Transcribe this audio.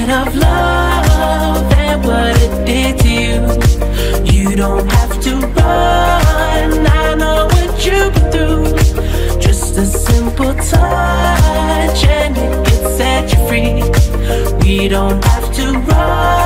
scared of love and what it did to you. You don't have to run, I know what you've been through. Just a simple touch and it can set you free. We don't have to run.